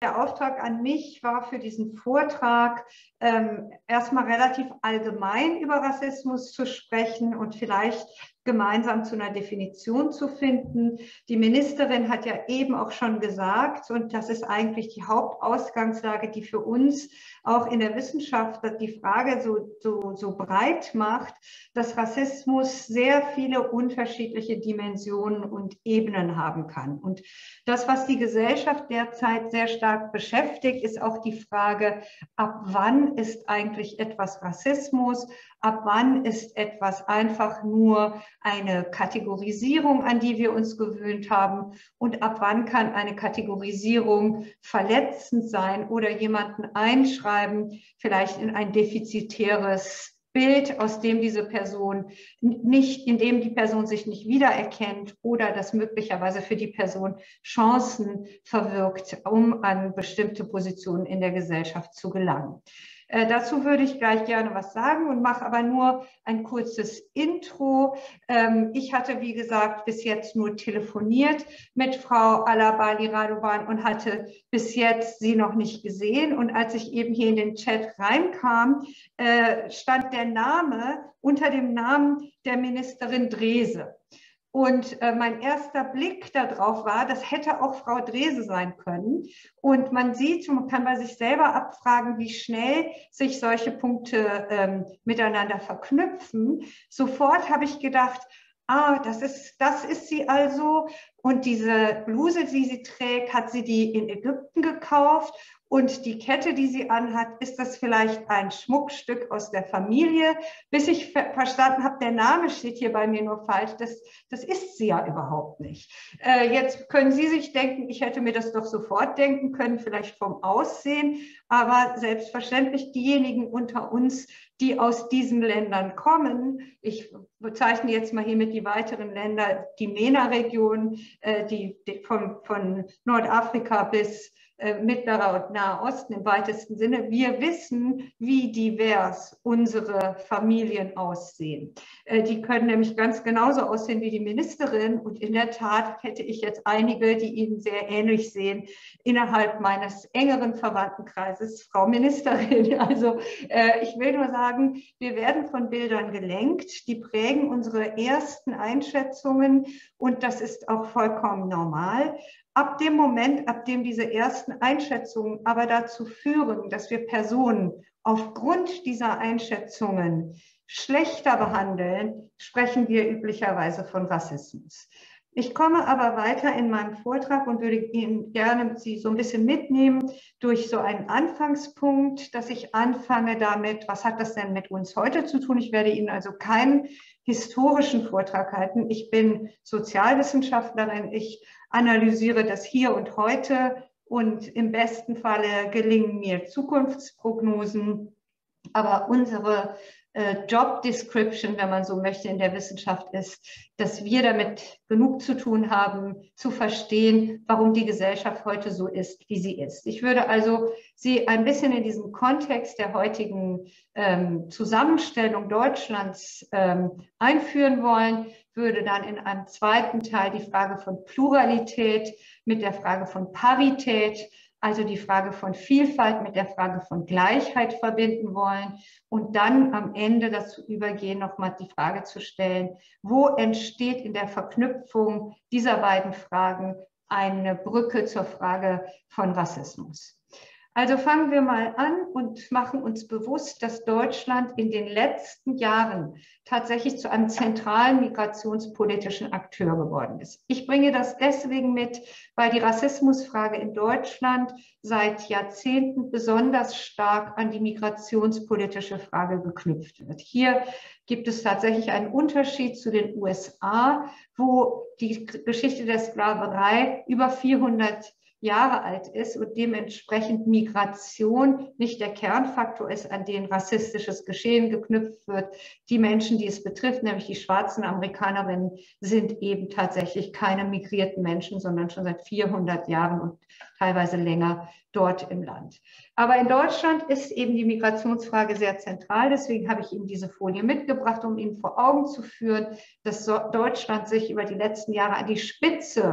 der Auftrag an mich war für diesen Vortrag, erstmal relativ allgemein über Rassismus zu sprechen und vielleicht gemeinsam zu einer Definition zu finden. Die Ministerin hat ja eben auch schon gesagt, und das ist eigentlich die Hauptausgangslage, die für uns auch in der Wissenschaft die Frage so breit macht, dass Rassismus sehr viele unterschiedliche Dimensionen und Ebenen haben kann. Und das, was die Gesellschaft derzeit sehr stark beschäftigt, ist auch die Frage, ab wann ist eigentlich etwas Rassismus? Ab wann ist etwas einfach nur eine Kategorisierung, an die wir uns gewöhnt haben? Und ab wann kann eine Kategorisierung verletzend sein oder jemanden einschreiben, vielleicht in ein defizitäres Bild, aus dem diese Person nicht, in dem die Person sich nicht wiedererkennt oder das möglicherweise für die Person Chancen verwirkt, um an bestimmte Positionen in der Gesellschaft zu gelangen. Dazu würde ich gleich gerne was sagen und mache aber nur ein kurzes Intro. Ich hatte, wie gesagt, bis jetzt nur telefoniert mit Frau Alabali Radovan und hatte bis jetzt sie noch nicht gesehen. Und als ich eben hier in den Chat reinkam, stand der Name unter dem Namen der Ministerin Drese. Und mein erster Blick darauf war, das hätte auch Frau Drese sein können. Und man sieht, man kann bei sich selber abfragen, wie schnell sich solche Punkte miteinander verknüpfen. Sofort habe ich gedacht, das ist sie also. Und diese Bluse, die sie trägt, hat sie die in Ägypten gekauft. Und die Kette, die sie anhat, ist das vielleicht ein Schmuckstück aus der Familie? Bis ich verstanden habe, der Name steht hier bei mir nur falsch. Das ist sie ja überhaupt nicht. Jetzt können Sie sich denken, ich hätte mir das doch sofort denken können, vielleicht vom Aussehen. Aber selbstverständlich diejenigen unter uns, die aus diesen Ländern kommen, ich bezeichne jetzt mal hiermit die weiteren Länder, die MENA-Region, von Nordafrika bis Mittlerer und Naher Osten im weitesten Sinne. Wir wissen, wie divers unsere Familien aussehen. Die können nämlich ganz genauso aussehen wie die Ministerin. Und in der Tat hätte ich jetzt einige, die Ihnen sehr ähnlich sehen, innerhalb meines engeren Verwandtenkreises, Frau Ministerin. Also ich will nur sagen, wir werden von Bildern gelenkt. Die prägen unsere ersten Einschätzungen. Und das ist auch vollkommen normal. Ab dem Moment, ab dem diese ersten Einschätzungen aber dazu führen, dass wir Personen aufgrund dieser Einschätzungen schlechter behandeln, sprechen wir üblicherweise von Rassismus. Ich komme aber weiter in meinem Vortrag und würde Ihnen gerne Sie so ein bisschen mitnehmen durch so einen Anfangspunkt, dass ich anfange damit, was hat das denn mit uns heute zu tun? Ich werde Ihnen also keinen historischen Vortrag halten. Ich bin Sozialwissenschaftlerin. Ich analysiere das Hier und Heute und im besten Falle gelingen mir Zukunftsprognosen. Aber unsere Job Description, wenn man so möchte, in der Wissenschaft ist, dass wir damit genug zu tun haben, zu verstehen, warum die Gesellschaft heute so ist, wie sie ist. Ich würde also Sie ein bisschen in diesen Kontext der heutigen Zusammenstellung Deutschlands einführen wollen, würde dann in einem zweiten Teil die Frage von Pluralität mit der Frage von Parität, also die Frage von Vielfalt mit der Frage von Gleichheit verbinden wollen und dann am Ende dazu übergehen, nochmal die Frage zu stellen, wo entsteht in der Verknüpfung dieser beiden Fragen eine Brücke zur Frage von Rassismus. Also fangen wir mal an und machen uns bewusst, dass Deutschland in den letzten Jahren tatsächlich zu einem zentralen migrationspolitischen Akteur geworden ist. Ich bringe das deswegen mit, weil die Rassismusfrage in Deutschland seit Jahrzehnten besonders stark an die migrationspolitische Frage geknüpft wird. Hier gibt es tatsächlich einen Unterschied zu den USA, wo die Geschichte der Sklaverei über 400 Jahre alt ist und dementsprechend Migration nicht der Kernfaktor ist, an den rassistisches Geschehen geknüpft wird. Die Menschen, die es betrifft, nämlich die schwarzen Amerikanerinnen, sind eben tatsächlich keine migrierten Menschen, sondern schon seit 400 Jahren und teilweise länger dort im Land. Aber in Deutschland ist eben die Migrationsfrage sehr zentral. Deswegen habe ich Ihnen diese Folie mitgebracht, um Ihnen vor Augen zu führen, dass Deutschland sich über die letzten Jahre an die Spitze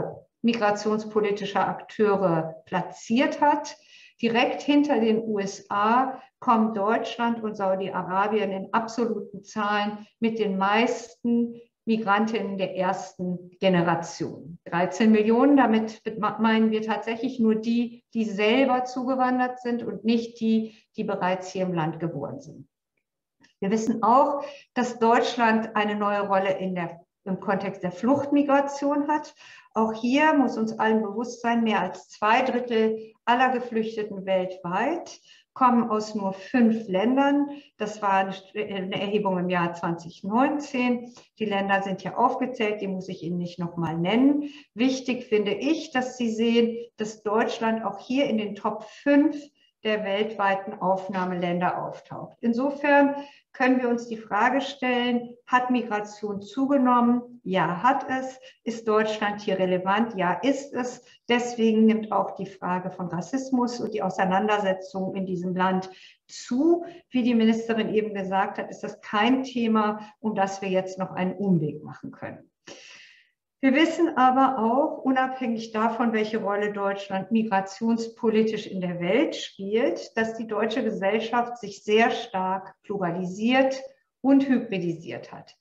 migrationspolitischer Akteure platziert hat. Direkt hinter den USA kommen Deutschland und Saudi-Arabien in absoluten Zahlen mit den meisten Migrantinnen der ersten Generation. 13 Millionen, damit meinen wir tatsächlich nur die, die selber zugewandert sind und nicht die, die bereits hier im Land geboren sind. Wir wissen auch, dass Deutschland eine neue Rolle im Kontext der Fluchtmigration hat. Auch hier muss uns allen bewusst sein, mehr als 2/3 aller Geflüchteten weltweit kommen aus nur 5 Ländern. Das war eine Erhebung im Jahr 2019. Die Länder sind hier aufgezählt, die muss ich Ihnen nicht nochmal nennen. Wichtig finde ich, dass Sie sehen, dass Deutschland auch hier in den Top 5 der weltweiten Aufnahmeländer auftaucht. Insofern können wir uns die Frage stellen, hat Migration zugenommen? Ja, hat es. Ist Deutschland hier relevant? Ja, ist es. Deswegen nimmt auch die Frage von Rassismus und die Auseinandersetzung in diesem Land zu. Wie die Ministerin eben gesagt hat, ist das kein Thema, um das wir jetzt noch einen Umweg machen können. Wir wissen aber auch, unabhängig davon, welche Rolle Deutschland migrationspolitisch in der Welt spielt, dass die deutsche Gesellschaft sich sehr stark pluralisiert und hybridisiert hat.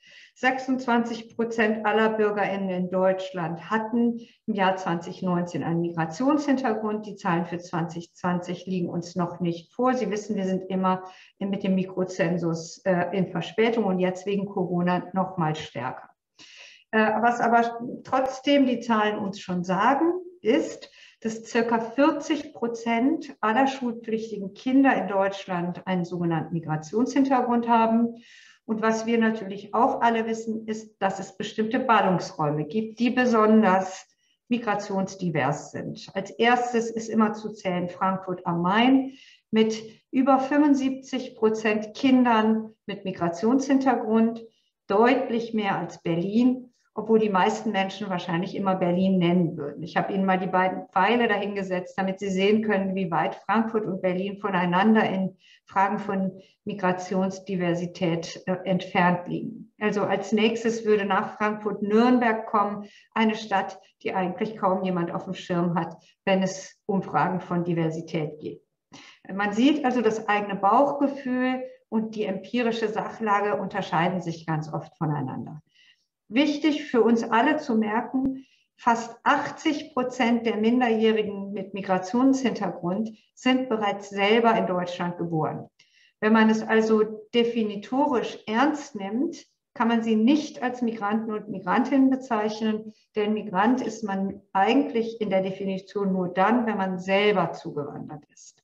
26% aller BürgerInnen in Deutschland hatten im Jahr 2019 einen Migrationshintergrund. Die Zahlen für 2020 liegen uns noch nicht vor. Sie wissen, wir sind immer mit dem Mikrozensus in Verspätung und jetzt wegen Corona noch mal stärker. Was aber trotzdem die Zahlen uns schon sagen, ist, dass ca. 40% aller schulpflichtigen Kinder in Deutschland einen sogenannten Migrationshintergrund haben. Und was wir natürlich auch alle wissen, ist, dass es bestimmte Ballungsräume gibt, die besonders migrationsdivers sind. Als erstes ist immer zu zählen Frankfurt am Main mit über 75% Kindern mit Migrationshintergrund, deutlich mehr als Berlin, obwohl die meisten Menschen wahrscheinlich immer Berlin nennen würden. Ich habe Ihnen mal die beiden Pfeile dahingesetzt, damit Sie sehen können, wie weit Frankfurt und Berlin voneinander in Fragen von Migrationsdiversität entfernt liegen. Also als nächstes würde nach Frankfurt Nürnberg kommen, eine Stadt, die eigentlich kaum jemand auf dem Schirm hat, wenn es um Fragen von Diversität geht. Man sieht also, das eigene Bauchgefühl und die empirische Sachlage unterscheiden sich ganz oft voneinander. Wichtig für uns alle zu merken, fast 80% der Minderjährigen mit Migrationshintergrund sind bereits selber in Deutschland geboren. Wenn man es also definitorisch ernst nimmt, kann man sie nicht als Migranten und Migrantinnen bezeichnen, denn Migrant ist man eigentlich in der Definition nur dann, wenn man selber zugewandert ist.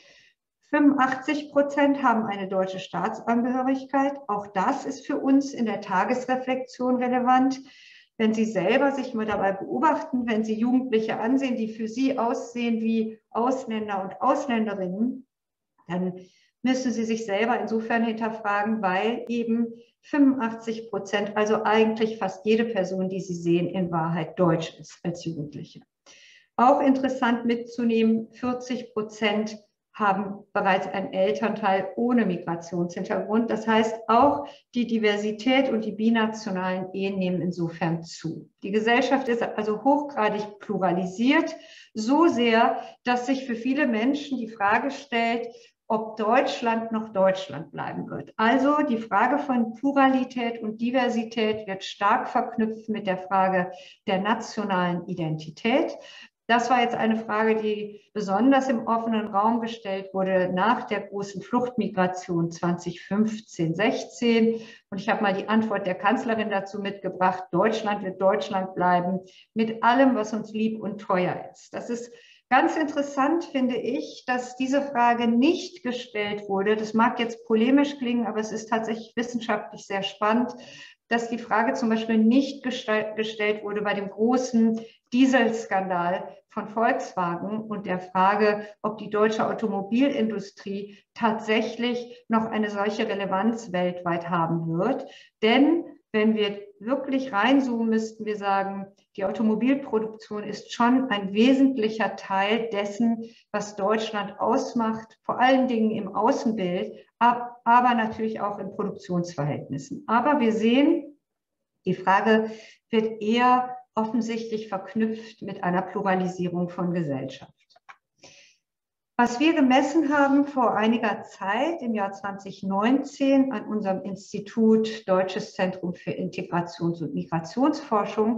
85% haben eine deutsche Staatsangehörigkeit. Auch das ist für uns in der Tagesreflexion relevant. Wenn Sie selber sich mal dabei beobachten, wenn Sie Jugendliche ansehen, die für Sie aussehen wie Ausländer und Ausländerinnen, dann müssen Sie sich selber insofern hinterfragen, weil eben 85%, also eigentlich fast jede Person, die Sie sehen, in Wahrheit deutsch ist als Jugendliche. Auch interessant mitzunehmen, 40% haben bereits einen Elternteil ohne Migrationshintergrund. Das heißt, auch die Diversität und die binationalen Ehen nehmen insofern zu. Die Gesellschaft ist also hochgradig pluralisiert, so sehr, dass sich für viele Menschen die Frage stellt, ob Deutschland noch Deutschland bleiben wird. Also die Frage von Pluralität und Diversität wird stark verknüpft mit der Frage der nationalen Identität. Das war jetzt eine Frage, die besonders im offenen Raum gestellt wurde nach der großen Fluchtmigration 2015/16. Und ich habe mal die Antwort der Kanzlerin dazu mitgebracht. Deutschland wird Deutschland bleiben mit allem, was uns lieb und teuer ist. Das ist ganz interessant, finde ich, dass diese Frage nicht gestellt wurde. Das mag jetzt polemisch klingen, aber es ist tatsächlich wissenschaftlich sehr spannend, dass die Frage zum Beispiel nicht gestellt wurde bei dem großen Dieselskandal von Volkswagen und der Frage, ob die deutsche Automobilindustrie tatsächlich noch eine solche Relevanz weltweit haben wird. Denn wenn wir wirklich reinzoomen, müssten wir sagen, die Automobilproduktion ist schon ein wesentlicher Teil dessen, was Deutschland ausmacht, vor allen Dingen im Außenbild, aber natürlich auch in Produktionsverhältnissen. Aber wir sehen, die Frage wird eher offensichtlich verknüpft mit einer Pluralisierung von Gesellschaft. Was wir gemessen haben vor einiger Zeit, im Jahr 2019, an unserem Institut Deutsches Zentrum für Integrations- und Migrationsforschung,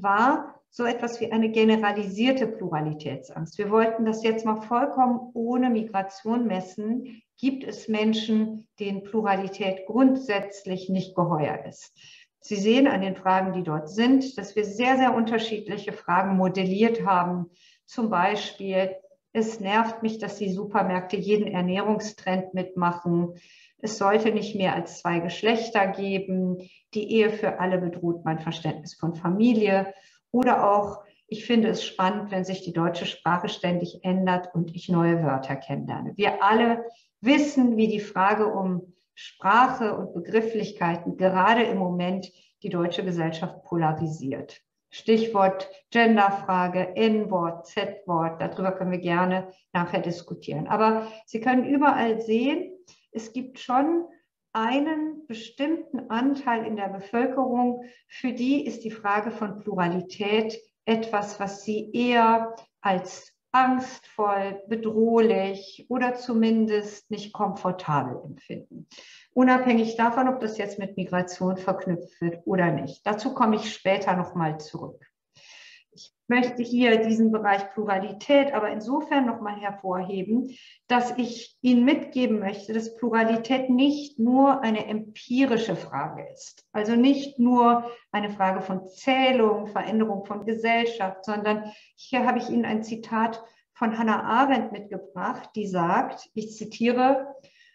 war so etwas wie eine generalisierte Pluralitätsangst. Wir wollten das jetzt mal vollkommen ohne Migration messen. Gibt es Menschen, denen Pluralität grundsätzlich nicht geheuer ist? Sie sehen an den Fragen, die dort sind, dass wir sehr, sehr unterschiedliche Fragen modelliert haben. Zum Beispiel: Es nervt mich, dass die Supermärkte jeden Ernährungstrend mitmachen. Es sollte nicht mehr als 2 Geschlechter geben. Die Ehe für alle bedroht mein Verständnis von Familie. Oder auch: Ich finde es spannend, wenn sich die deutsche Sprache ständig ändert und ich neue Wörter kennenlerne. Wir alle wissen, wie die Frage um Sprache und Begrifflichkeiten gerade im Moment die deutsche Gesellschaft polarisiert. Stichwort Genderfrage, N-Wort, Z-Wort, darüber können wir gerne nachher diskutieren. Aber Sie können überall sehen, es gibt schon einen bestimmten Anteil in der Bevölkerung, für die ist die Frage von Pluralität etwas, was sie eher als angstvoll, bedrohlich oder zumindest nicht komfortabel empfinden. Unabhängig davon, ob das jetzt mit Migration verknüpft wird oder nicht. Dazu komme ich später nochmal zurück. Ich möchte hier diesen Bereich Pluralität aber insofern nochmal hervorheben, dass ich Ihnen mitgeben möchte, dass Pluralität nicht nur eine empirische Frage ist, also nicht nur eine Frage von Zählung, Veränderung von Gesellschaft, sondern hier habe ich Ihnen ein Zitat von Hannah Arendt mitgebracht, die sagt, ich zitiere: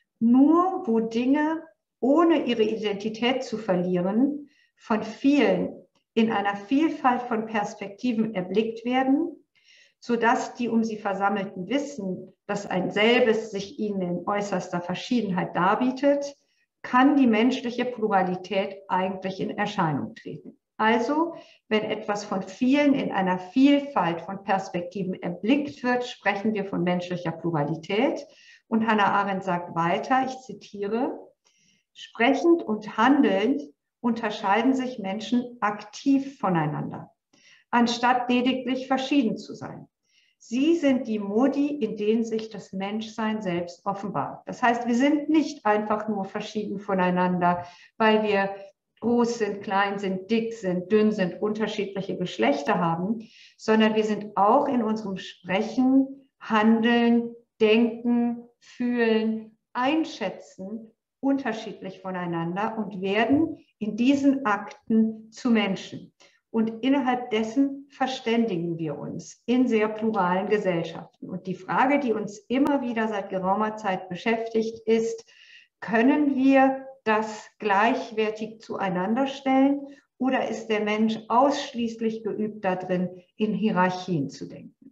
Nur wo Dinge, ohne ihre Identität zu verlieren, von vielen in einer Vielfalt von Perspektiven erblickt werden, sodass die um sie Versammelten wissen, dass ein selbes sich ihnen in äußerster Verschiedenheit darbietet, kann die menschliche Pluralität eigentlich in Erscheinung treten. Also, wenn etwas von vielen in einer Vielfalt von Perspektiven erblickt wird, sprechen wir von menschlicher Pluralität. Und Hannah Arendt sagt weiter, ich zitiere: Sprechend und handelnd unterscheiden sich Menschen aktiv voneinander, anstatt lediglich verschieden zu sein. Sie sind die Modi, in denen sich das Menschsein selbst offenbart. Das heißt, wir sind nicht einfach nur verschieden voneinander, weil wir groß sind, klein sind, dick sind, dünn sind, unterschiedliche Geschlechter haben, sondern wir sind auch in unserem Sprechen, Handeln, Denken, Fühlen, Einschätzen unterschiedlich voneinander und werden in diesen Akten zu Menschen. Und innerhalb dessen verständigen wir uns in sehr pluralen Gesellschaften. Und die Frage, die uns immer wieder seit geraumer Zeit beschäftigt, ist: Können wir das gleichwertig zueinander stellen oder ist der Mensch ausschließlich geübt darin, in Hierarchien zu denken?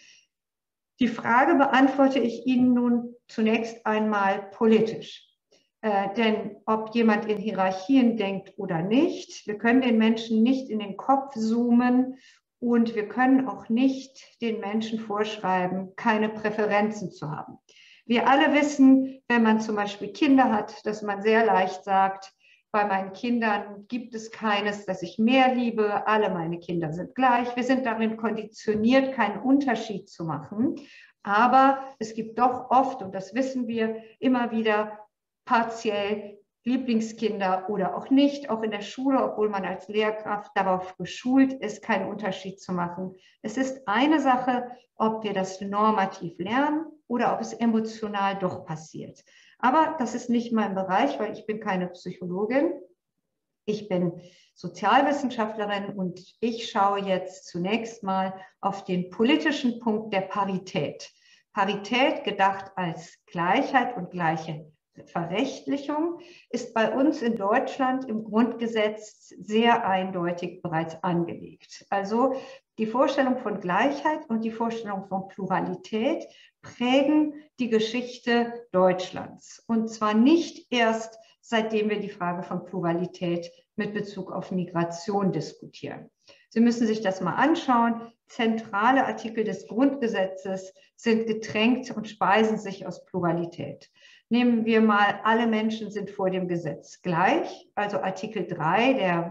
Die Frage beantworte ich Ihnen nun zunächst einmal politisch. Denn ob jemand in Hierarchien denkt oder nicht, wir können den Menschen nicht in den Kopf zoomen und wir können auch nicht den Menschen vorschreiben, keine Präferenzen zu haben. Wir alle wissen, wenn man zum Beispiel Kinder hat, dass man sehr leicht sagt, bei meinen Kindern gibt es keines, das ich mehr liebe, alle meine Kinder sind gleich. Wir sind darin konditioniert, keinen Unterschied zu machen. Aber es gibt doch oft, und das wissen wir immer wieder, partiell Lieblingskinder oder auch nicht, auch in der Schule, obwohl man als Lehrkraft darauf geschult ist, keinen Unterschied zu machen. Es ist eine Sache, ob wir das normativ lernen oder ob es emotional doch passiert. Aber das ist nicht mein Bereich, weil ich bin keine Psychologin. Ich bin Sozialwissenschaftlerin und ich schaue jetzt zunächst mal auf den politischen Punkt der Parität. Parität, gedacht als Gleichheit und gleiche Verrechtlichung, ist bei uns in Deutschland im Grundgesetz sehr eindeutig bereits angelegt. Also die Vorstellung von Gleichheit und die Vorstellung von Pluralität prägen die Geschichte Deutschlands. Und zwar nicht erst, seitdem wir die Frage von Pluralität mit Bezug auf Migration diskutieren. Sie müssen sich das mal anschauen. Zentrale Artikel des Grundgesetzes sind getränkt und speisen sich aus Pluralität. Nehmen wir mal, alle Menschen sind vor dem Gesetz gleich, also Artikel 3 der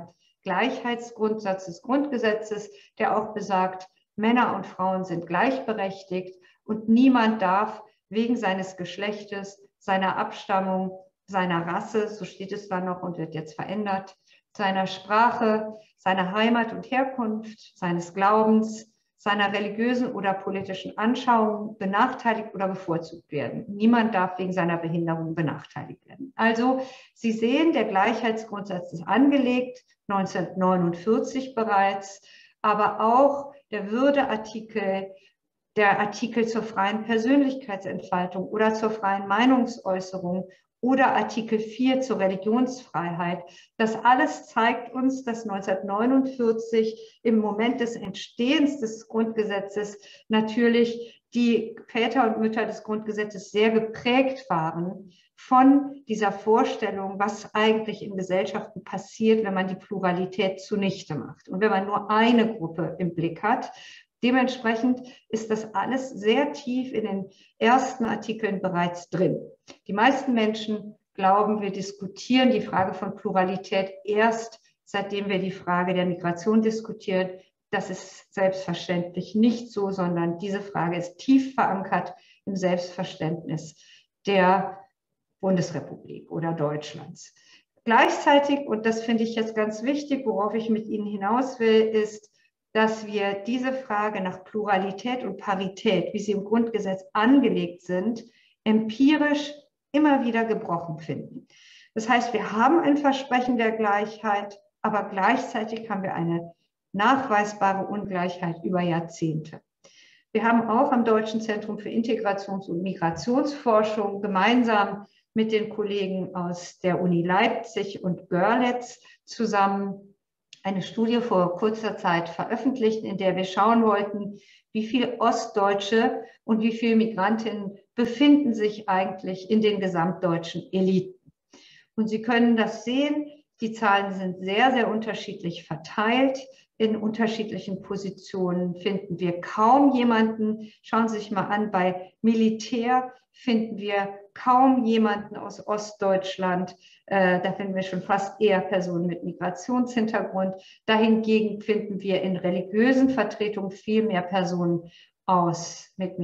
Gleichheitsgrundsatz des Grundgesetzes, der auch besagt, Männer und Frauen sind gleichberechtigt und niemand darf wegen seines Geschlechtes, seiner Abstammung, seiner Rasse, so steht es da noch und wird jetzt verändert, seiner Sprache, seiner Heimat und Herkunft, seines Glaubens, seiner religiösen oder politischen Anschauung benachteiligt oder bevorzugt werden. Niemand darf wegen seiner Behinderung benachteiligt werden. Also Sie sehen, der Gleichheitsgrundsatz ist angelegt, 1949 bereits, aber auch der Würdeartikel, der Artikel zur freien Persönlichkeitsentfaltung oder zur freien Meinungsäußerung oder Artikel 4 zur Religionsfreiheit. Das alles zeigt uns, dass 1949 im Moment des Entstehens des Grundgesetzes natürlich die Väter und Mütter des Grundgesetzes sehr geprägt waren von dieser Vorstellung, was eigentlich in Gesellschaften passiert, wenn man die Pluralität zunichte macht und wenn man nur eine Gruppe im Blick hat. Dementsprechend ist das alles sehr tief in den ersten Artikeln bereits drin. Die meisten Menschen glauben, wir diskutieren die Frage von Pluralität erst, seitdem wir die Frage der Migration diskutieren. Das ist selbstverständlich nicht so, sondern diese Frage ist tief verankert im Selbstverständnis der Bundesrepublik oder Deutschlands. Gleichzeitig, und das finde ich jetzt ganz wichtig, worauf ich mit Ihnen hinaus will, ist, dass wir diese Frage nach Pluralität und Parität, wie sie im Grundgesetz angelegt sind, empirisch immer wieder gebrochen finden. Das heißt, wir haben ein Versprechen der Gleichheit, aber gleichzeitig haben wir eine nachweisbare Ungleichheit über Jahrzehnte. Wir haben auch am Deutschen Zentrum für Integrations- und Migrationsforschung gemeinsam mit den Kollegen aus der Uni Leipzig und Görlitz zusammen eine Studie vor kurzer Zeit veröffentlicht, in der wir schauen wollten, wie viele Ostdeutsche und wie viele Migrantinnen befinden sich eigentlich in den gesamtdeutschen Eliten. Und Sie können das sehen, die Zahlen sind sehr, sehr unterschiedlich verteilt. In unterschiedlichen Positionen finden wir kaum jemanden. Schauen Sie sich mal an, bei Militär finden wir kaum jemanden aus Ostdeutschland. Da finden wir schon fast eher Personen mit Migrationshintergrund. Dahingegen finden wir in religiösen Vertretungen viel mehr Personen mit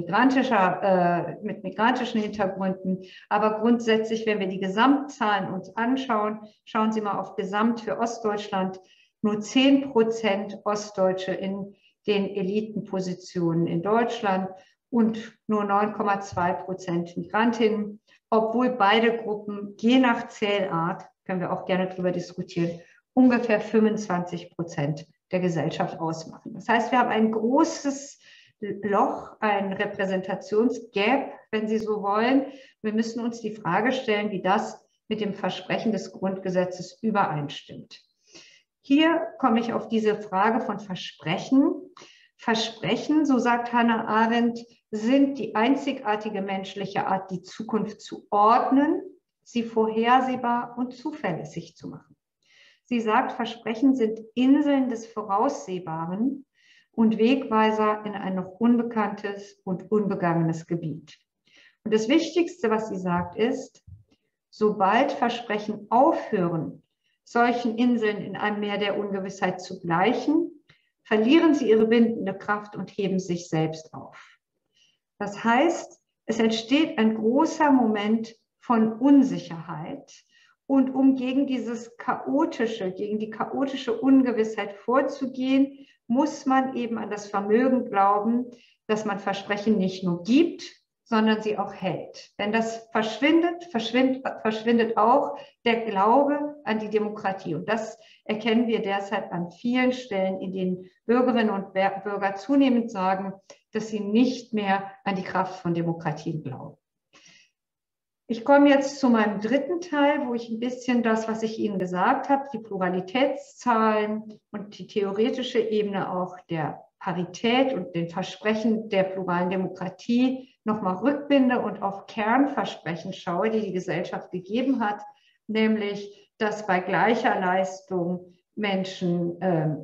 migrantischen Hintergründen. Aber grundsätzlich, wenn wir die Gesamtzahlen uns anschauen, schauen Sie mal auf Gesamt für Ostdeutschland, nur 10% Ostdeutsche in den Elitenpositionen in Deutschland und nur 9,2% Migrantinnen, obwohl beide Gruppen je nach Zählart, können wir auch gerne darüber diskutieren, ungefähr 25% der Gesellschaft ausmachen. Das heißt, wir haben ein großes Loch, ein Repräsentationsgap, wenn Sie so wollen. Wir müssen uns die Frage stellen, wie das mit dem Versprechen des Grundgesetzes übereinstimmt. Hier komme ich auf diese Frage von Versprechen. Versprechen, so sagt Hannah Arendt, sind die einzigartige menschliche Art, die Zukunft zu ordnen, sie vorhersehbar und zuverlässig zu machen. Sie sagt, Versprechen sind Inseln des Voraussehbaren und Wegweiser in ein noch unbekanntes und unbegangenes Gebiet. Und das Wichtigste, was sie sagt, ist, sobald Versprechen aufhören, solchen Inseln in einem Meer der Ungewissheit zu gleichen, verlieren sie ihre bindende Kraft und heben sich selbst auf. Das heißt, es entsteht ein großer Moment von Unsicherheit. Und um gegen die chaotische Ungewissheit vorzugehen, muss man eben an das Vermögen glauben, dass man Versprechen nicht nur gibt, sondern sie auch hält. Wenn das verschwindet auch der Glaube an die Demokratie. Und das erkennen wir derzeit an vielen Stellen, in denen Bürgerinnen und Bürger zunehmend sagen, dass sie nicht mehr an die Kraft von Demokratien glauben. Ich komme jetzt zu meinem dritten Teil, wo ich ein bisschen das, was ich Ihnen gesagt habe, die Pluralitätszahlen und die theoretische Ebene auch der Parität und den Versprechen der pluralen Demokratie nochmal rückbinde und auf Kernversprechen schaue, die die Gesellschaft gegeben hat, nämlich, dass bei gleicher Leistung Menschen,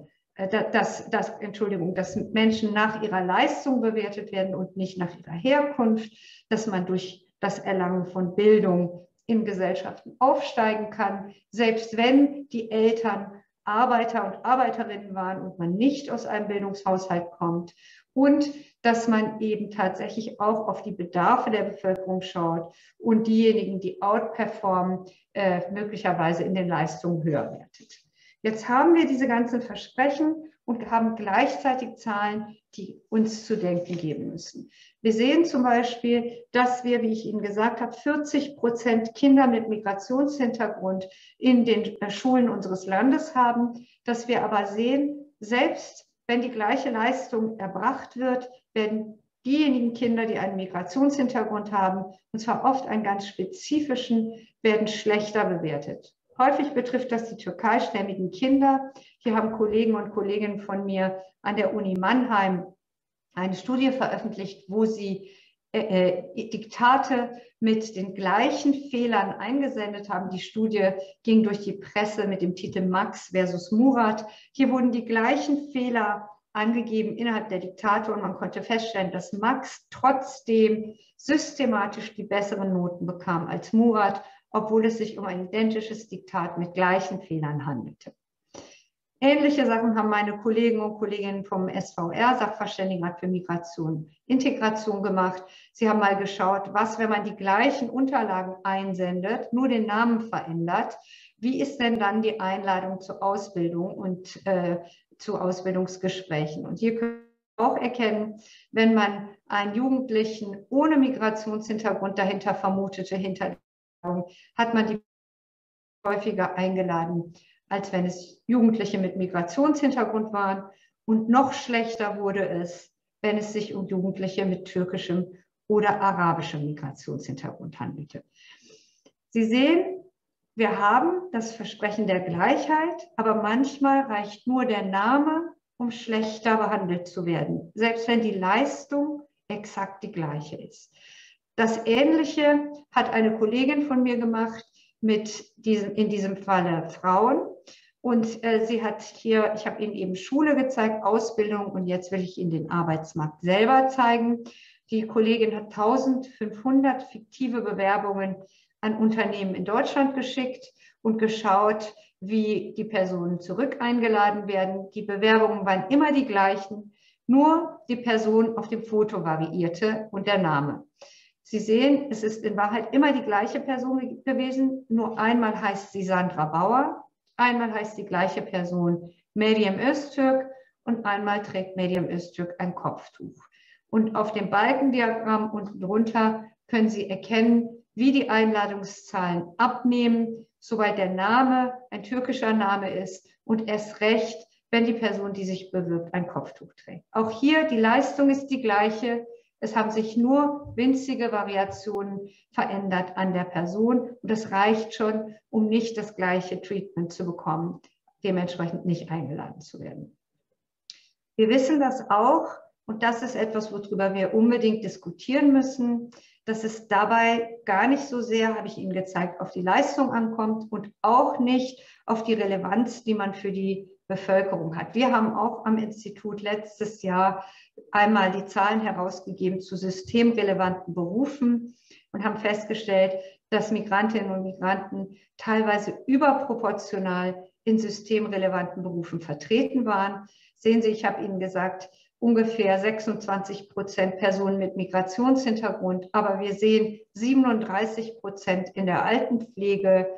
dass Menschen nach ihrer Leistung bewertet werden und nicht nach ihrer Herkunft, dass man durch das Erlangen von Bildung in Gesellschaften aufsteigen kann, selbst wenn die Eltern Arbeiter und Arbeiterinnen waren und man nicht aus einem Bildungshaushalt kommt und dass man eben tatsächlich auch auf die Bedarfe der Bevölkerung schaut und diejenigen, die outperformen, möglicherweise in den Leistungen höher wertet. Jetzt haben wir diese ganzen Versprechen und haben gleichzeitig Zahlen, die uns zu denken geben müssen. Wir sehen zum Beispiel, dass wir, wie ich Ihnen gesagt habe, 40% Kinder mit Migrationshintergrund in den Schulen unseres Landes haben, dass wir aber sehen, selbst wenn die gleiche Leistung erbracht wird, werden diejenigen Kinder, die einen Migrationshintergrund haben, und zwar oft einen ganz spezifischen, werden schlechter bewertet. Häufig betrifft das die türkeistämmigen Kinder. Hier haben Kollegen und Kolleginnen von mir an der Uni Mannheim eine Studie veröffentlicht, wo sie Diktate mit den gleichen Fehlern eingesendet haben. Die Studie ging durch die Presse mit dem Titel Max versus Murat. Hier wurden die gleichen Fehler angegeben innerhalb der Diktate und man konnte feststellen, dass Max trotzdem systematisch die besseren Noten bekam als Murat, obwohl es sich um ein identisches Diktat mit gleichen Fehlern handelte. Ähnliche Sachen haben meine Kollegen und Kolleginnen vom SVR, Sachverständigenrat für Migration und Integration, gemacht. Sie haben mal geschaut, was, wenn man die gleichen Unterlagen einsendet, nur den Namen verändert, wie ist denn dann die Einladung zur Ausbildung und zu Ausbildungsgesprächen? Und hier können wir auch erkennen, wenn man einen Jugendlichen ohne Migrationshintergrund dahinter vermutete, hat man die häufiger eingeladen, als wenn es Jugendliche mit Migrationshintergrund waren. Und noch schlechter wurde es, wenn es sich um Jugendliche mit türkischem oder arabischem Migrationshintergrund handelte. Sie sehen, wir haben das Versprechen der Gleichheit, aber manchmal reicht nur der Name, um schlechter behandelt zu werden, selbst wenn die Leistung exakt die gleiche ist. Das Ähnliche hat eine Kollegin von mir gemacht, in diesem Falle Frauen. Und sie hat hier, ich habe Ihnen eben Schule gezeigt, Ausbildung, und jetzt will ich Ihnen den Arbeitsmarkt selber zeigen. Die Kollegin hat 1500 fiktive Bewerbungen an Unternehmen in Deutschland geschickt und geschaut, wie die Personen zurück eingeladen werden. Die Bewerbungen waren immer die gleichen, nur die Person auf dem Foto variierte und der Name. Sie sehen, es ist in Wahrheit immer die gleiche Person gewesen, nur einmal heißt sie Sandra Bauer, einmal heißt die gleiche Person Meryem Öztürk und einmal trägt Meryem Öztürk ein Kopftuch. Und auf dem Balkendiagramm unten drunter können Sie erkennen, wie die Einladungszahlen abnehmen, sobald der Name ein türkischer Name ist und erst recht, wenn die Person, die sich bewirbt, ein Kopftuch trägt. Auch hier, die Leistung ist die gleiche. Es haben sich nur winzige Variationen verändert an der Person und das reicht schon, um nicht das gleiche Treatment zu bekommen, dementsprechend nicht eingeladen zu werden. Wir wissen das auch, und das ist etwas, worüber wir unbedingt diskutieren müssen, dass es dabei gar nicht so sehr, habe ich Ihnen gezeigt, auf die Leistung ankommt und auch nicht auf die Relevanz, die man für die Bevölkerung hat. Wir haben auch am Institut letztes Jahr einmal die Zahlen herausgegeben zu systemrelevanten Berufen und haben festgestellt, dass Migrantinnen und Migranten teilweise überproportional in systemrelevanten Berufen vertreten waren. Sehen Sie, ich habe Ihnen gesagt, ungefähr 26% Personen mit Migrationshintergrund, aber wir sehen 37% in der Altenpflege,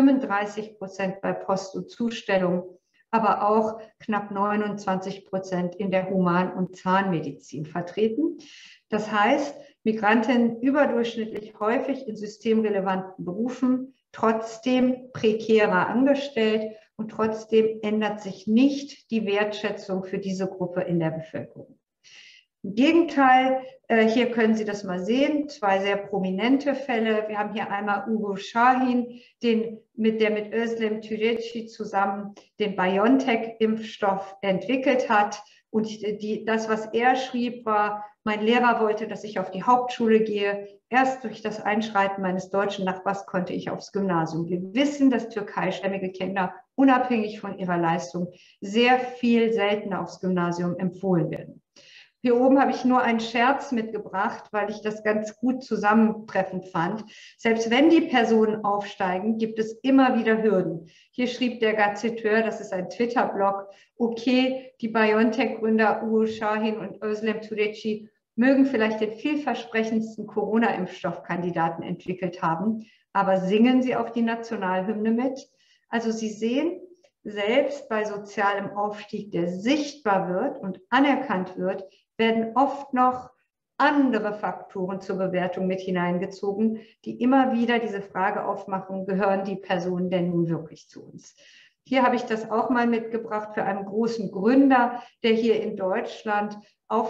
35% bei Post- und Zustellung, aber auch knapp 29% in der Human- und Zahnmedizin vertreten. Das heißt, Migrantinnen überdurchschnittlich häufig in systemrelevanten Berufen, trotzdem prekärer angestellt und trotzdem ändert sich nicht die Wertschätzung für diese Gruppe in der Bevölkerung. Im Gegenteil, hier können Sie das mal sehen, zwei sehr prominente Fälle. Wir haben hier einmal Ugo Şahin, der mit Özlem Türeci zusammen den BioNTech-Impfstoff entwickelt hat. Und das, was er schrieb, war, mein Lehrer wollte, dass ich auf die Hauptschule gehe. Erst durch das Einschreiten meines deutschen Nachbars konnte ich aufs Gymnasium. Wir wissen, dass türkeistämmige Kinder unabhängig von ihrer Leistung sehr viel seltener aufs Gymnasium empfohlen werden. Hier oben habe ich nur einen Scherz mitgebracht, weil ich das ganz gut zusammentreffend fand. Selbst wenn die Personen aufsteigen, gibt es immer wieder Hürden. Hier schrieb der Gazetteur, das ist ein Twitter-Blog, okay, die BioNTech-Gründer Uğur Şahin und Özlem Türeci mögen vielleicht den vielversprechendsten Corona-Impfstoffkandidaten entwickelt haben, aber singen sie auch die Nationalhymne mit? Also Sie sehen, selbst bei sozialem Aufstieg, der sichtbar wird und anerkannt wird, werden oft noch andere Faktoren zur Bewertung mit hineingezogen, die immer wieder diese Frage aufmachen, gehören die Personen denn nun wirklich zu uns? Hier habe ich das auch mal mitgebracht für einen großen Gründer, der hier in Deutschland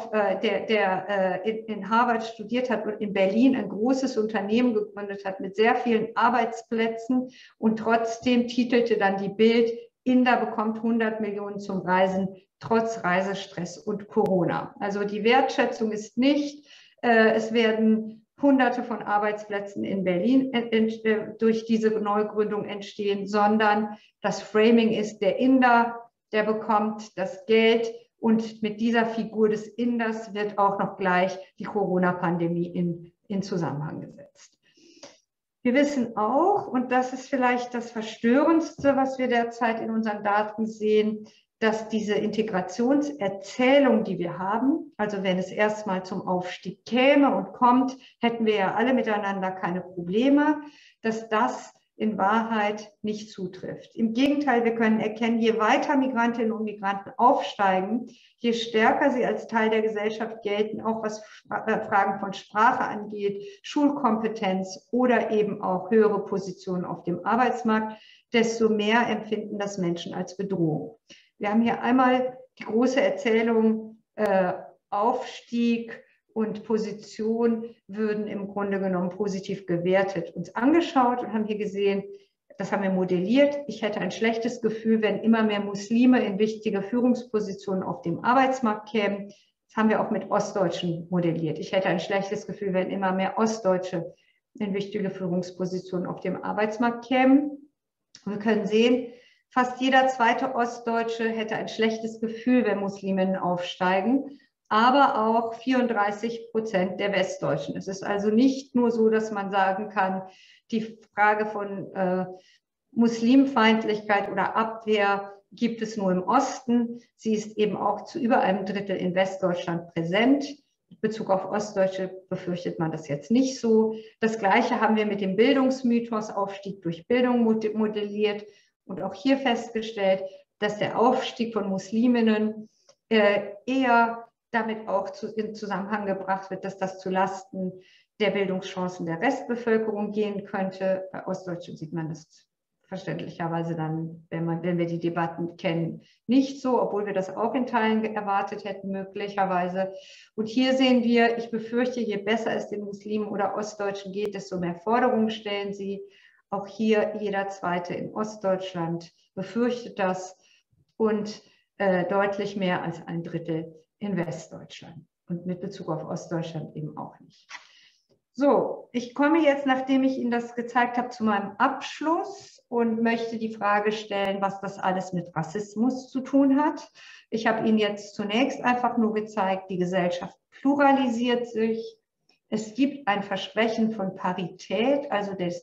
in Harvard studiert hat und in Berlin ein großes Unternehmen gegründet hat mit sehr vielen Arbeitsplätzen, und trotzdem titelte dann die Bild, Inder bekommt 100 Millionen zum Reisen, trotz Reisestress und Corona. Also die Wertschätzung ist nicht, es werden Hunderte von Arbeitsplätzen in Berlin durch diese Neugründung entstehen, sondern das Framing ist, der Inder, der bekommt das Geld, und mit dieser Figur des Inders wird auch noch gleich die Corona-Pandemie in Zusammenhang gesetzt. Wir wissen auch, und das ist vielleicht das Verstörendste, was wir derzeit in unseren Daten sehen, dass diese Integrationserzählung, die wir haben, also wenn es erstmal zum Aufstieg käme und kommt, hätten wir ja alle miteinander keine Probleme, dass das in Wahrheit nicht zutrifft. Im Gegenteil, wir können erkennen, je weiter Migrantinnen und Migranten aufsteigen, je stärker sie als Teil der Gesellschaft gelten, auch was Fragen von Sprache angeht, Schulkompetenz oder eben auch höhere Positionen auf dem Arbeitsmarkt, desto mehr empfinden das Menschen als Bedrohung. Wir haben hier einmal die große Erzählung, Aufstieg und Position würden im Grunde genommen positiv gewertet, uns angeschaut und haben hier gesehen, das haben wir modelliert. Ich hätte ein schlechtes Gefühl, wenn immer mehr Muslime in wichtige Führungspositionen auf dem Arbeitsmarkt kämen. Das haben wir auch mit Ostdeutschen modelliert. Ich hätte ein schlechtes Gefühl, wenn immer mehr Ostdeutsche in wichtige Führungspositionen auf dem Arbeitsmarkt kämen. Und wir können sehen, fast jeder zweite Ostdeutsche hätte ein schlechtes Gefühl, wenn Musliminnen aufsteigen, aber auch 34% der Westdeutschen. Es ist also nicht nur so, dass man sagen kann, die Frage von Muslimfeindlichkeit oder Abwehr gibt es nur im Osten. Sie ist eben auch zu über einem Drittel in Westdeutschland präsent. In Bezug auf Ostdeutsche befürchtet man das jetzt nicht so. Das Gleiche haben wir mit dem Bildungsmythos Aufstieg durch Bildung modelliert und auch hier festgestellt, dass der Aufstieg von Musliminnen eher damit auch in Zusammenhang gebracht wird, dass das zulasten der Bildungschancen der Restbevölkerung gehen könnte. Bei Ostdeutschen sieht man das verständlicherweise dann, wenn wir die Debatten kennen, nicht so, obwohl wir das auch in Teilen erwartet hätten, möglicherweise. Und hier sehen wir, ich befürchte, je besser es den Muslimen oder Ostdeutschen geht, desto mehr Forderungen stellen sie. Auch hier jeder Zweite in Ostdeutschland befürchtet das und deutlich mehr als ein Drittel in Westdeutschland und mit Bezug auf Ostdeutschland eben auch nicht. So, ich komme jetzt, nachdem ich Ihnen das gezeigt habe, zu meinem Abschluss und möchte die Frage stellen, was das alles mit Rassismus zu tun hat. Ich habe Ihnen jetzt zunächst einfach nur gezeigt, die Gesellschaft pluralisiert sich. Es gibt ein Versprechen von Parität, also das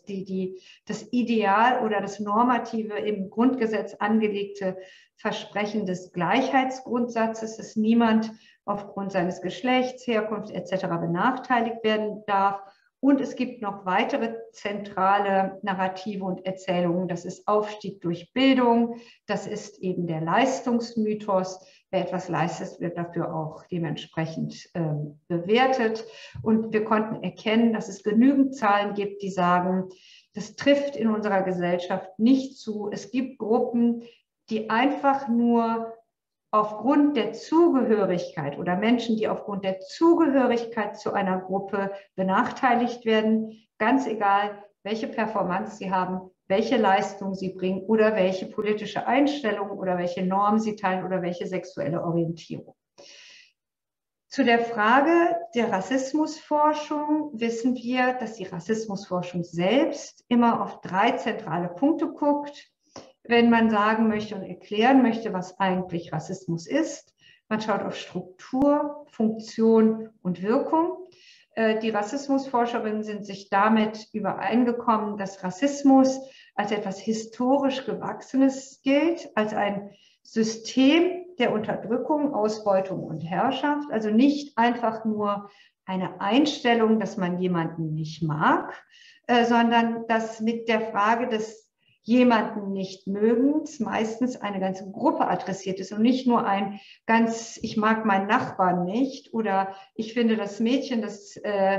Ideal oder das normative im Grundgesetz angelegte Versprechen des Gleichheitsgrundsatzes, dass niemand aufgrund seines Geschlechts, Herkunft etc. benachteiligt werden darf. Und es gibt noch weitere zentrale Narrative und Erzählungen. Das ist Aufstieg durch Bildung, das ist eben der Leistungsmythos. Wer etwas leistet, wird dafür auch dementsprechend bewertet. Und wir konnten erkennen, dass es genügend Zahlen gibt, die sagen, das trifft in unserer Gesellschaft nicht zu. Es gibt Gruppen, die einfach nur aufgrund der Zugehörigkeit oder Menschen, die aufgrund der Zugehörigkeit zu einer Gruppe benachteiligt werden, ganz egal, welche Performance sie haben, welche Leistung sie bringen oder welche politische Einstellung oder welche Normen sie teilen oder welche sexuelle Orientierung. Zu der Frage der Rassismusforschung wissen wir, dass die Rassismusforschung selbst immer auf 3 zentrale Punkte guckt. Wenn man sagen möchte und erklären möchte, was eigentlich Rassismus ist, Man schaut auf Struktur, Funktion und Wirkung. Die Rassismusforscherinnen sind sich damit übereingekommen, dass Rassismus als etwas historisch Gewachsenes gilt, als ein System der Unterdrückung, Ausbeutung und Herrschaft, also nicht einfach nur eine Einstellung, dass man jemanden nicht mag, sondern dass mit der Frage des jemanden nicht mögens meistens eine ganze Gruppe adressiert ist und nicht nur ein ganz, ich mag meinen Nachbarn nicht oder ich finde das Mädchen, das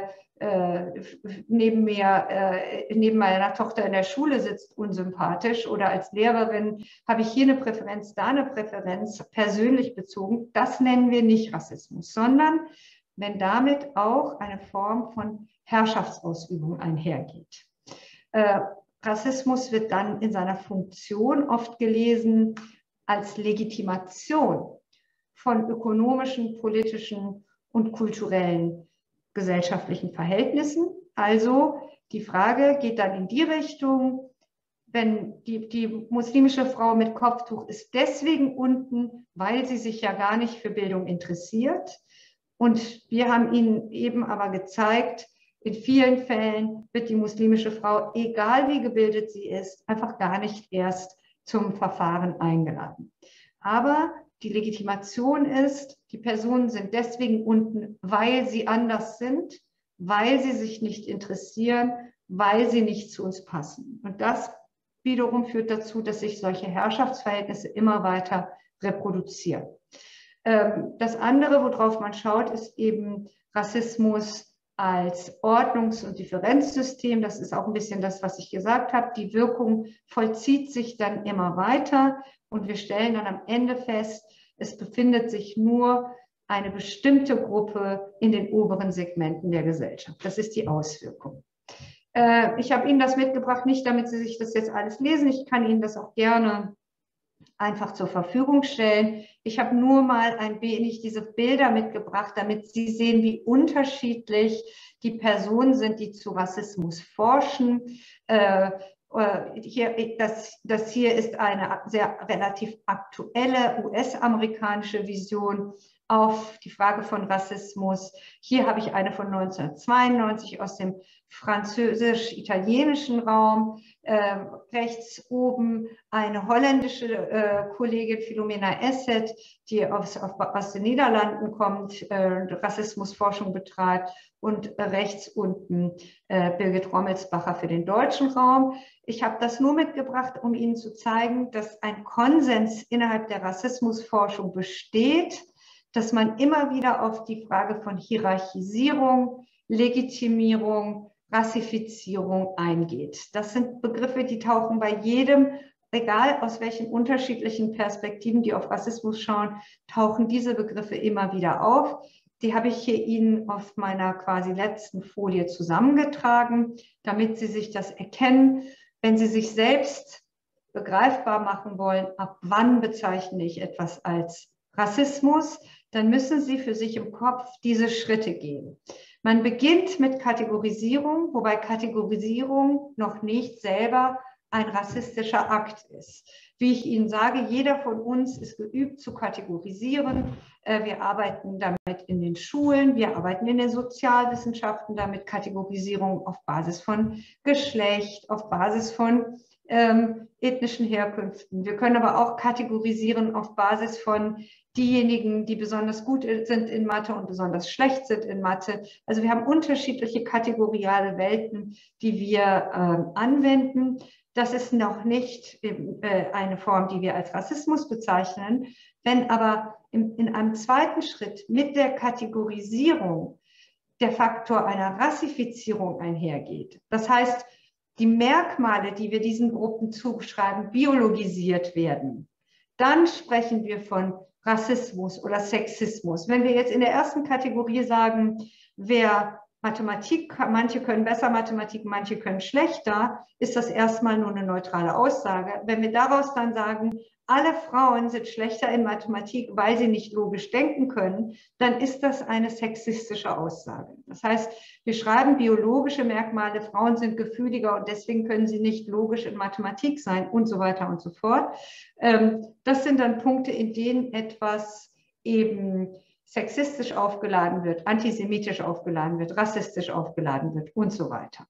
neben meiner Tochter in der Schule sitzt, unsympathisch oder als Lehrerin habe ich hier eine Präferenz, da eine Präferenz, persönlich bezogen. Das nennen wir nicht Rassismus, sondern wenn damit auch eine Form von Herrschaftsausübung einhergeht. Rassismus wird dann in seiner Funktion oft gelesen als Legitimation von ökonomischen, politischen und kulturellen gesellschaftlichen Verhältnissen. Also die Frage geht dann in die Richtung, wenn die muslimische Frau mit Kopftuch ist deswegen unten, weil sie sich ja gar nicht für Bildung interessiert. Und wir haben Ihnen eben aber gezeigt, in vielen Fällen wird die muslimische Frau, egal wie gebildet sie ist, einfach gar nicht erst zum Verfahren eingeladen. Aber die Legitimation ist, die Personen sind deswegen unten, weil sie anders sind, weil sie sich nicht interessieren, weil sie nicht zu uns passen. Und das wiederum führt dazu, dass sich solche Herrschaftsverhältnisse immer weiter reproduzieren. Das andere, worauf man schaut, ist eben Rassismus als Ordnungs- und Differenzsystem. Das ist auch ein bisschen das, was ich gesagt habe. Die Wirkung vollzieht sich dann immer weiter und wir stellen dann am Ende fest, es befindet sich nur eine bestimmte Gruppe in den oberen Segmenten der Gesellschaft. Das ist die Auswirkung. Ich habe Ihnen das mitgebracht, nicht damit Sie sich das jetzt alles lesen. Ich kann Ihnen das auch gerne einfach zur Verfügung stellen. Ich habe nur mal ein wenig diese Bilder mitgebracht, damit Sie sehen, wie unterschiedlich die Personen sind, die zu Rassismus forschen. Das hier ist eine sehr relativ aktuelle US-amerikanische Vision auf die Frage von Rassismus. Hier habe ich eine von 1992 aus dem französisch-italienischen Raum. Rechts oben eine holländische Kollegin, Philomena Esset, die aus den Niederlanden kommt, Rassismusforschung betreibt. Und rechts unten Birgit Rommelsbacher für den deutschen Raum. Ich habe das nur mitgebracht, um Ihnen zu zeigen, dass ein Konsens innerhalb der Rassismusforschung besteht, dass man immer wieder auf die Frage von Hierarchisierung, Legitimierung, Rassifizierung eingeht. Das sind Begriffe, die tauchen bei jedem, egal aus welchen unterschiedlichen Perspektiven die auf Rassismus schauen, tauchen diese Begriffe immer wieder auf. Die habe ich hier Ihnen auf meiner quasi letzten Folie zusammengetragen, damit Sie sich das erkennen. Wenn Sie sich selbst begreifbar machen wollen, ab wann bezeichne ich etwas als Rassismus, dann müssen Sie für sich im Kopf diese Schritte gehen. Man beginnt mit Kategorisierung, wobei Kategorisierung noch nicht selber ein rassistischer Akt ist. Wie ich Ihnen sage, jeder von uns ist geübt zu kategorisieren. Wir arbeiten damit in den Schulen, wir arbeiten in den Sozialwissenschaften damit, Kategorisierung auf Basis von Geschlecht, auf Basis von ethnischen Herkünften. Wir können aber auch kategorisieren auf Basis von diejenigen, die besonders gut sind in Mathe und besonders schlecht sind in Mathe. Also wir haben unterschiedliche kategoriale Welten, die wir anwenden. Das ist noch nicht eine Form, die wir als Rassismus bezeichnen. Wenn aber in einem zweiten Schritt mit der Kategorisierung der Faktor einer Rassifizierung einhergeht, das heißt, die Merkmale, die wir diesen Gruppen zuschreiben, biologisiert werden, dann sprechen wir von Rassismus oder Sexismus. Wenn wir jetzt in der ersten Kategorie sagen, wer Mathematik, manche können besser Mathematik, manche können schlechter, ist das erstmal nur eine neutrale Aussage. Wenn wir daraus dann sagen, alle Frauen sind schlechter in Mathematik, weil sie nicht logisch denken können, dann ist das eine sexistische Aussage. Das heißt, wir schreiben biologische Merkmale, Frauen sind gefühliger und deswegen können sie nicht logisch in Mathematik sein und so weiter und so fort. Das sind dann Punkte, in denen etwas eben sexistisch aufgeladen wird, antisemitisch aufgeladen wird, rassistisch aufgeladen wird und so weiter.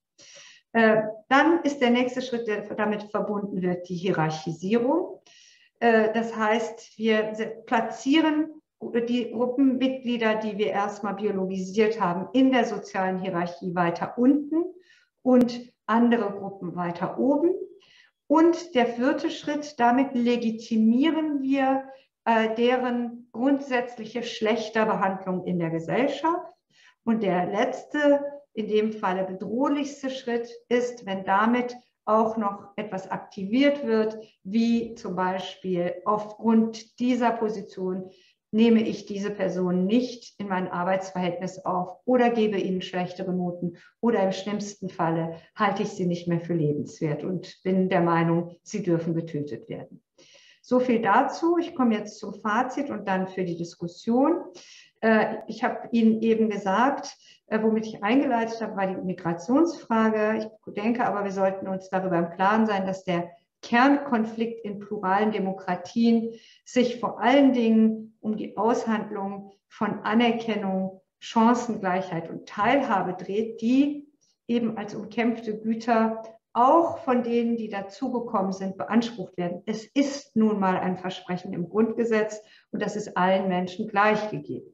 Dann ist der nächste Schritt, der damit verbunden wird, die Hierarchisierung. Das heißt, wir platzieren die Gruppenmitglieder, die wir erstmal biologisiert haben, in der sozialen Hierarchie weiter unten und andere Gruppen weiter oben. Und der vierte Schritt, damit legitimieren wir deren grundsätzliche schlechte Behandlung in der Gesellschaft. Und der letzte, in dem Falle bedrohlichste Schritt ist, wenn damit auch noch etwas aktiviert wird, wie zum Beispiel aufgrund dieser Position nehme ich diese Person nicht in mein Arbeitsverhältnis auf oder gebe ihnen schlechtere Noten oder im schlimmsten Falle halte ich sie nicht mehr für lebenswert und bin der Meinung, sie dürfen getötet werden. So viel dazu. Ich komme jetzt zum Fazit und dann für die Diskussion. Ich habe Ihnen eben gesagt, womit ich eingeleitet habe, war die Migrationsfrage. Ich denke aber, wir sollten uns darüber im Klaren sein, dass der Kernkonflikt in pluralen Demokratien sich vor allen Dingen um die Aushandlung von Anerkennung, Chancengleichheit und Teilhabe dreht, die eben als umkämpfte Güter auch von denen, die dazugekommen sind, beansprucht werden. Es ist nun mal ein Versprechen im Grundgesetz und das ist allen Menschen gleich gegeben.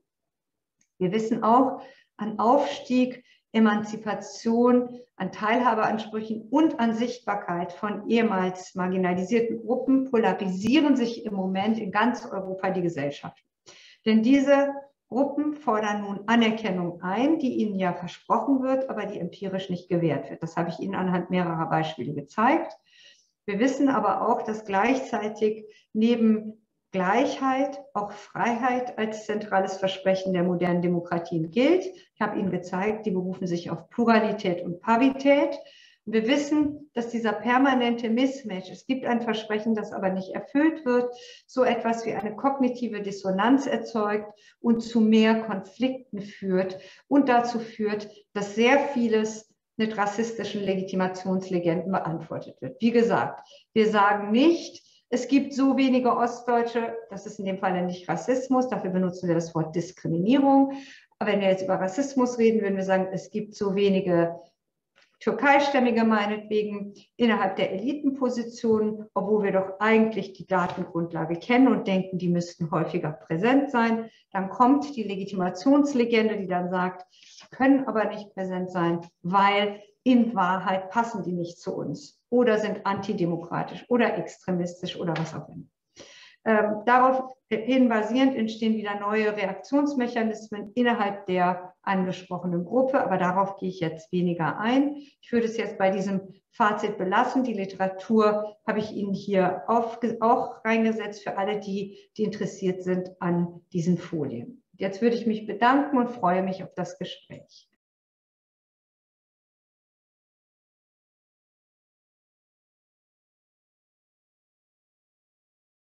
Wir wissen auch, an Aufstieg, Emanzipation, an Teilhabeansprüchen und an Sichtbarkeit von ehemals marginalisierten Gruppen polarisieren sich im Moment in ganz Europa die Gesellschaft. Denn diese Gruppen fordern nun Anerkennung ein, die ihnen ja versprochen wird, aber die empirisch nicht gewährt wird. Das habe ich Ihnen anhand mehrerer Beispiele gezeigt. Wir wissen aber auch, dass gleichzeitig neben Gleichheit auch Freiheit als zentrales Versprechen der modernen Demokratien gilt. Ich habe Ihnen gezeigt, die berufen sich auf Pluralität und Parität. Und wir wissen, dass dieser permanente Mismatch, es gibt ein Versprechen, das aber nicht erfüllt wird, so etwas wie eine kognitive Dissonanz erzeugt und zu mehr Konflikten führt und dazu führt, dass sehr vieles mit rassistischen Legitimationslegenden beantwortet wird. Wie gesagt, wir sagen nicht, es gibt so wenige Ostdeutsche, das ist in dem Fall nicht Rassismus, dafür benutzen wir das Wort Diskriminierung. Aber wenn wir jetzt über Rassismus reden, würden wir sagen, es gibt so wenige Türkeistämmige meinetwegen innerhalb der Elitenpositionen, obwohl wir doch eigentlich die Datengrundlage kennen und denken, die müssten häufiger präsent sein. Dann kommt die Legitimationslegende, die dann sagt, die können aber nicht präsent sein, weil in Wahrheit passen die nicht zu uns oder sind antidemokratisch oder extremistisch oder was auch immer. Daraufhin basierend entstehen wieder neue Reaktionsmechanismen innerhalb der angesprochenen Gruppe, aber darauf gehe ich jetzt weniger ein. Ich würde es jetzt bei diesem Fazit belassen. Die Literatur habe ich Ihnen hier auch reingesetzt für alle, die interessiert sind an diesen Folien. Jetzt würde ich mich bedanken und freue mich auf das Gespräch.